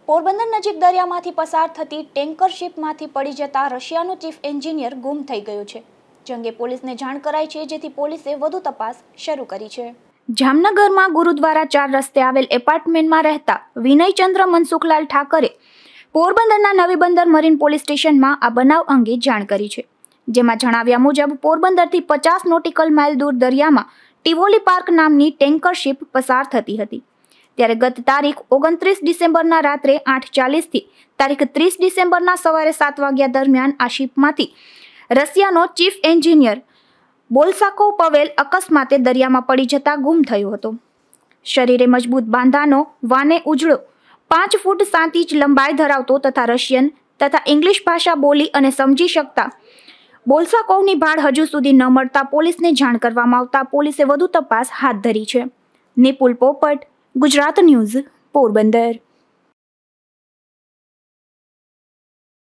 પોરબંદર નજીક દરિયામાંથી પસાર થતી ટેન્કર શિપમાંથી પડી જતા રશિયાનો ચીફ એન્જિનિયર ગુમ થઈ ગયો છે. જે અંગે પોલીસને જાણ કરાઈ છે, જેથી પોલીસે વધુ તપાસ શરૂ કરી છે. જામનગરમાં ગુરુદ્વારા 4 રસ્તે આવેલ એપાર્ટમેન્ટમાં રહેતા વિનયચંદ્ર મનસુખલાલ ઠાકરે પોરબંદરના નવી બંદર મરીન પોલીસ સ્ટેશનમાં આ બનાવ અંગે જાણ કરી છે. જેમાં જણાવ્યા મુજબ પોરબંદરથી 50 નોટિકલ માઇલ દૂર દરિયામાં ટિવોલી પાર્ક નામની ટેન્કર શિપ પસાર થતી હતી. ત્યારે ગત તારીખ 29 ડિસેમ્બરના રાત્રે 8:40 થી તારીખ 30 ડિસેમ્બરના સવારે 7 વાગ્યા દરમિયાન આ શિપમાંથી રશિયાનો ચીફ એન્જિનિયર બોલ્સાકોવ પવેલ અકસ્માતે દરિયામાં પડી જતા ગુમ થયો હતો. શરીરે મજબૂત બાંધાનો, વાને ઉજળો 5 ફૂટ 7 ઇંચ લંબાઈ ધરાવતો તથા રશિયન તથા ઇંગ્લિશ ભાષા બોલી અને સમજી શકતા બોલ્સાકોવની ભાળ હજુ સુધી ન મળતા પોલીસને જાણ કરવામાં આવતા પોલીસે વધુ તપાસ હાથ ધરી છે. નિપુલ પોપટ, ગુજરાત ન્યૂઝ, પોરબંદર.